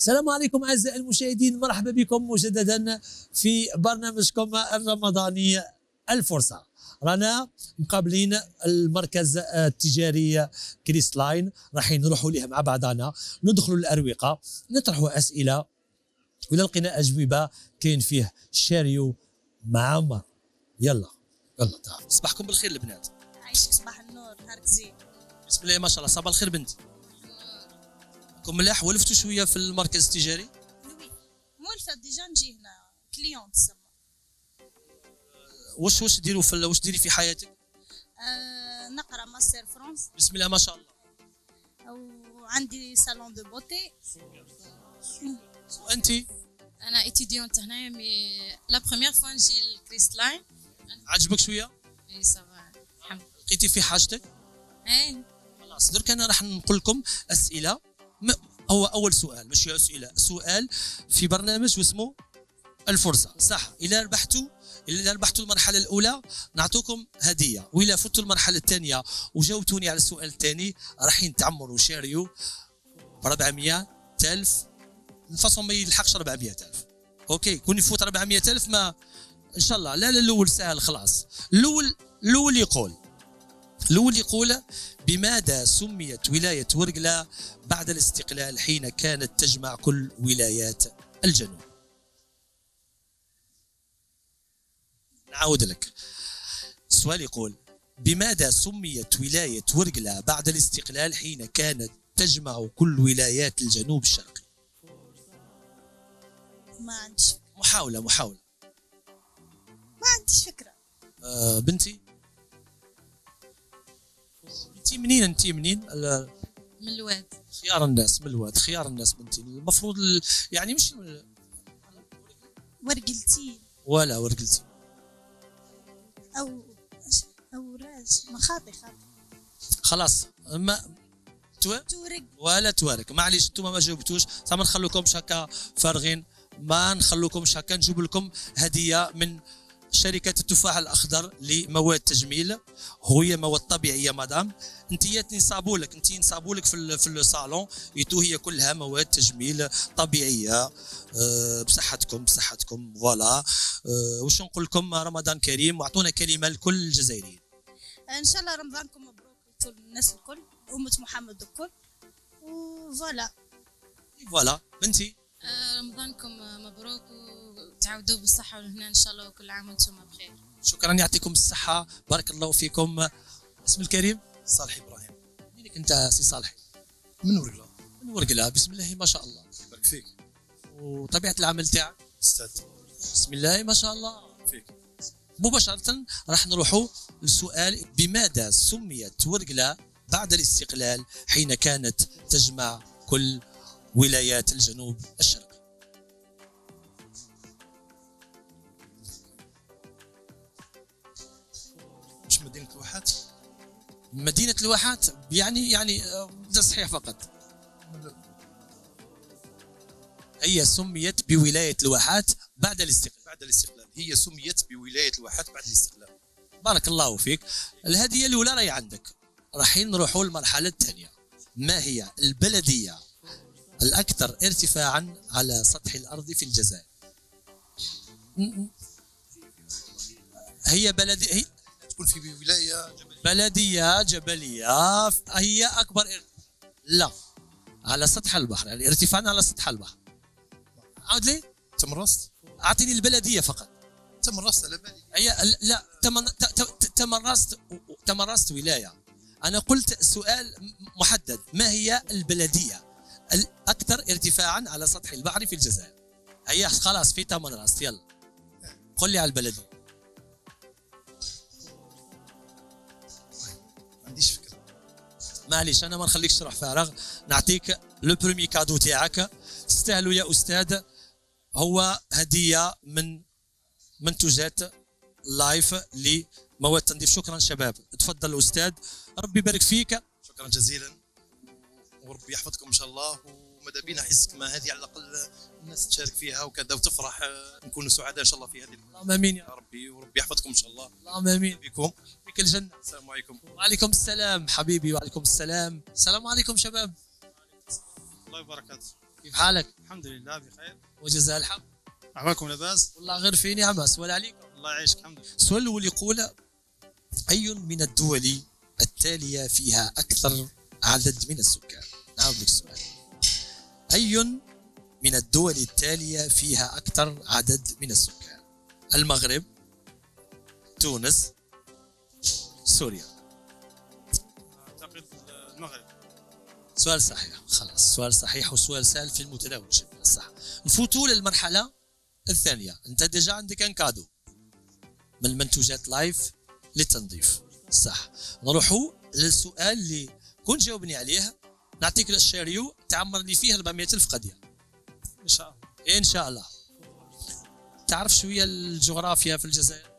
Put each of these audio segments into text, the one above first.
السلام عليكم أعزائي المشاهدين، مرحبا بكم مجددا في برنامجكم الرمضاني الفرصة. رانا مقابلين المركز التجاري كريست لاين، راح نروحوا ليه مع بعضنا، ندخلوا الأروقة، نطرحوا أسئلة وإلا لقينا أجوبة كاين فيه شاريو مع عمر. يلا تعال. صباحكم بالخير البنات. عايشك صباح النور، نهارك زين. بسم الله ما شاء الله. صباح الخير بنتي. كم ملاح ولفتوا شويه في المركز التجاري؟ وي مولفة ديجا نجي هنا كليون تسمى. واش ديروا واش ديري في حياتك؟ نقرا ماستر فرونس. بسم الله ما شاء الله. وعندي صالون دو بوتي. وانت؟ انا اتيديونت هنايا مي لا بروميير فوا نجي لكريست لاين. عجبك شويه؟ اي سافا الحمد لله. لقيتي في حاجتك؟ اي خلاص درك انا راح نقول لكم اسئله. هو اول سؤال ماشي اسئله، سؤال في برنامج واسمه الفرصه، صح؟ اذا ربحتوا المرحله الاولى نعطوكم هديه، واذا فتوا المرحله الثانيه وجاوبتوني على السؤال الثاني رايحين تعمروا شاريو ب 400,000. الفاصون ما يلحقش 400,000. اوكي كون يفوت 400,000 ما ان شاء الله. لا الاول سهل خلاص. الاول يقول بماذا سميت ولاية ورقلة بعد الاستقلال حين كانت تجمع كل ولايات الجنوب؟ نعاود لك السؤال. يقول بماذا سميت ولاية ورقلة بعد الاستقلال حين كانت تجمع كل ولايات الجنوب الشرقي؟ ما عنديش فكرة. محاولة. ما عنديش فكرة. بنتي انت منين؟ من الواد. خيار الناس من الواد. خيار الناس بنتي. المفروض يعني مش ورقلتين ولا ورقلتي او راس مخاطي خلاص. ما تورق ولا توارك. معليش انتم ما جاوبتوش، صح؟ ما نخلوكمش هكا فارغين، ما نخلوكمش هكا. نجيب لكم هديه من شركة التفاح الأخضر لمواد تجميل، هي مواد طبيعية مدام. انت نصابوا لك في الصالون يتو، هي كلها مواد تجميل طبيعية. بصحتكم فوالا. واش نقول لكم؟ رمضان كريم، واعطونا كلمة لكل الجزائريين. ان شاء الله رمضانكم مبروك لكل الناس الكل، أمة محمد الكل، وفوالا. بنتي رمضانكم مبروك وتعودوا بالصحة والهنا ان شاء الله، وكل عام وانتم بخير. شكرا، يعطيكم الصحة، بارك الله فيكم. اسم الكريم؟ صالح ابراهيم. منك انت سي صالح؟ من ورقله. من ورقله. بسم الله ما شاء الله. يبارك فيك. وطبيعة العمل تاعك؟ استاذ. بسم الله ما شاء الله فيك. مباشرة راح نروحوا للسؤال بماذا سميت ورقلة بعد الاستقلال حين كانت تجمع كل ولايات الجنوب الشرقي؟ مش مدينة الواحات؟ مدينة الواحات يعني تصحيح فقط. هي سميت بولاية الواحات بعد الاستقلال. هي سميت بولاية الواحات بعد الاستقلال. بارك الله فيك. الهدية الأولى راهي عندك. رايحين نروحوا للمرحلة الثانية. ما هي البلدية الأكثر ارتفاعا على سطح الأرض في الجزائر؟ هي تكون في ولاية بلدية جبلية. هي أكبر لا على سطح البحر، يعني ارتفاعا على سطح البحر. عاود لي. تمرست. أعطيني البلدية فقط. تمرست على بالي. هي لا تمرست ولاية. أنا قلت سؤال محدد، ما هي البلدية الأكثر ارتفاعا على سطح البحر في الجزائر؟ هي خلاص في تمرست. يلا قل لي على البلدية. ما عنديش فكرة. معليش أنا ما نخليكش تروح فارغ. نعطيك لو برومي كادو تاعك، تستاهلوا يا أستاذ. هو هدية من منتوجات لايف لمواد تنظيف. شكرا شباب. تفضل أستاذ، ربي يبارك فيك. شكرا جزيلا، وربي يحفظكم ان شاء الله. وماذا بينا حس كما هذه على الاقل الناس تشارك فيها وكذا وتفرح، نكونوا سعداء ان شاء الله في هذه. اللهم امين يا ربي، وربي يحفظكم ان شاء الله. اللهم امين بكم فيك الجنة. السلام عليكم. وعليكم السلام حبيبي. وعليكم السلام. السلام عليكم شباب. الله وبركاته. كيف حالك؟ الحمد لله بخير. وجزاء الحق. أحوالكم لاباس؟ والله غير في نعمة. سؤال عليكم. الله يعيشك. الحمد لله. السؤال الأول يقول: أي من الدول التالية فيها أكثر عدد من السكان؟ نعاود لك السؤال. أي من الدول التالية فيها أكثر عدد من السكان؟ المغرب، تونس، سوريا. أعتقد المغرب. سؤال صحيح. خلاص سؤال صحيح وسؤال سهل في المتناول جدا. صح. نفوتوا للمرحلة الثانية. أنت ديجا عندك ان كادو من المنتوجات لايف للتنظيف. صح. نروحوا للسؤال اللي كنت جاوبني عليه. نعطيك الشاريو تعمر لي فيه 400,000 قضية إن شاء الله. إن شاء الله. تعرف شوية الجغرافيا في الجزائر؟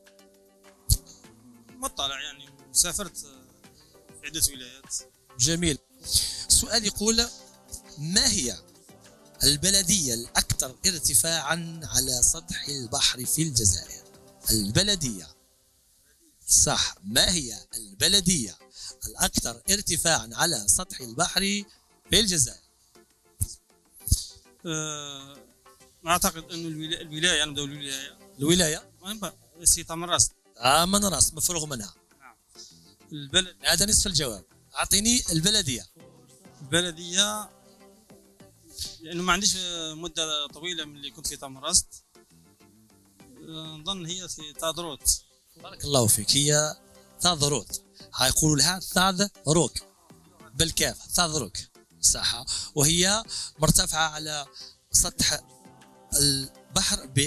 مطلع يعني، سافرت في عدة ولايات. جميل. السؤال يقول: ما هي البلدية الأكثر ارتفاعا على سطح البحر في الجزائر؟ البلدية. صح. ما هي البلدية الأكثر ارتفاعا على سطح البحر في الجزائر؟ أعتقد أن الولاية، أنا بدأ الولاية. الولاية سي تمرست. من راس مفروغ منها. نعم. البلد. هذا نصف الجواب. أعطيني البلدية. البلدية لأنه ما عنديش مدة طويلة من اللي كنت في تمرست. نظن هي في تادروت. بارك الله فيك. هي ثاذروت. هيقولوا لها ثاذروك بالكاف. ثاذروك. صح. وهي مرتفعة على سطح البحر ب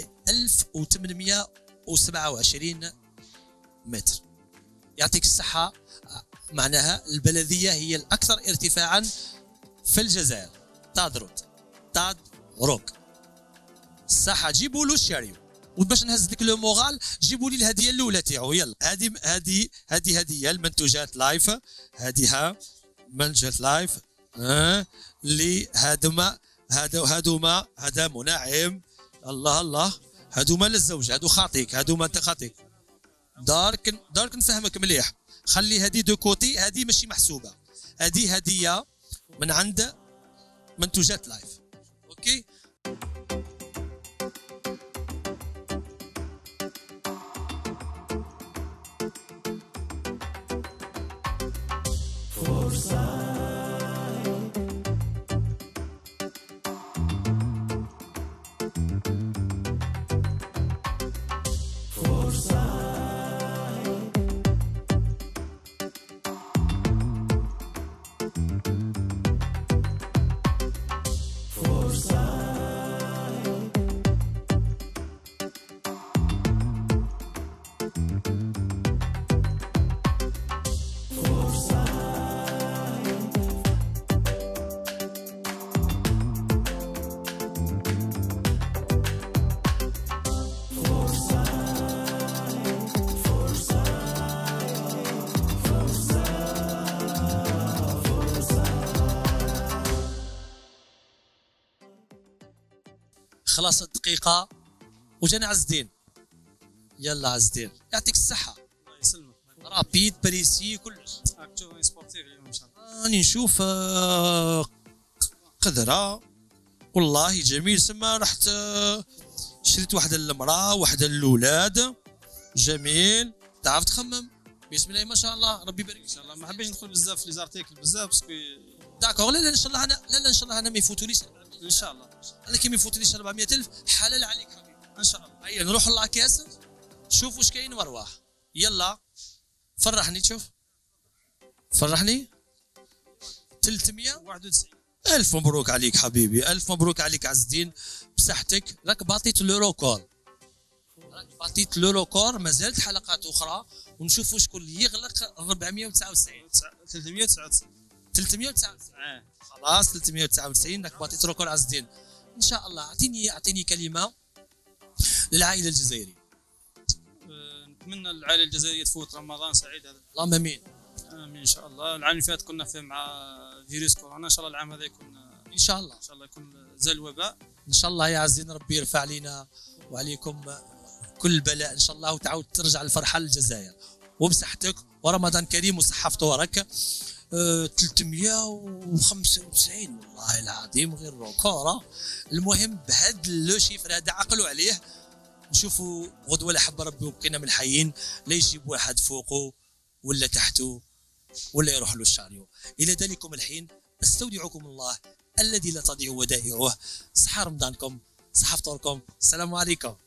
1827 متر. يعطيك الصحة. معناها البلدية هي الأكثر ارتفاعا في الجزائر. تادروت. تادروك. صح. جيبوا له الشاريو. وباش نهز لك لو مورال جيبوا لي الهديه الاولى تاعو. يلا هذه هديه المنتوجات لايف. هذه منتوجات لايف. اللي هذا منعم. الله الله. هذوما للزوج. هذو خاطيك. هذوما انت خاطيك. دارك نفهمك مليح. خلي هذه دو كوتي. هذه ماشي محسوبه. هذه هديه من عند منتوجات لايف. اوكي. خلاص الدقيقة وجانا عز الدين. يلا عز الدين يعطيك الصحة. الله يسلمك. رابيد بريسي كلش. راك تشوفني سبورتيف اليوم إن شاء الله. راني نشوف قدرة والله جميل. سما رحت شريت واحدة للمرأة واحدة للأولاد. جميل. تعرف تخمم. بسم الله ما شاء الله. ربي يبارك إن شاء الله. ما حبيتش ندخل بزاف في لي زارتيكل بزاف باسكو. داكور. لا ان شاء الله انا لا ان شاء الله انا ما يفوتوليش. إن شاء الله. انا كي ما يفوتوليش 400,000 حلال عليك حبيبي. إن شاء الله. هيا نروح لاكاس شوف واش كاين وارواح. يلا فرحني. شوف فرحني. 391. ألف مبروك عليك حبيبي. ألف مبروك عليك عز الدين. بصحتك. راك باطيت لو روكور. باطيت لو روكور. مازالت حلقات اخرى ونشوفوا شكون اللي يغلق 499. 399. خلاص 399. راك باطيت روكور عز الدين. ان شاء الله. اعطيني كلمه للعائله الجزائريه. نتمنى العائله الجزائريه تفوت رمضان سعيد هذا. اللهم امين. امين ان شاء الله. العام اللي فات كنا فيه مع فيروس كورونا. ان شاء الله العام هذا يكون ان شاء الله. ان شاء الله يكون زال الوباء. ان شاء الله يا عزيزين. ربي يرفع علينا وعليكم كل بلاء ان شاء الله وتعاود ترجع الفرحه للجزائر وبصحتك ورمضان كريم وصحه فطورك. 395 والله العظيم غير روكورا. المهم بهذا لو شيفر هذا عقلوا عليه، نشوفوا غدوه لحب ربي وبقينا من الحيين لا يجيب واحد فوقه ولا تحته ولا يروح له الشاريو. الى ذلكم الحين استودعكم الله الذي لا تضيع ودائعه. صحة رمضانكم، صحة فطوركم، السلام عليكم.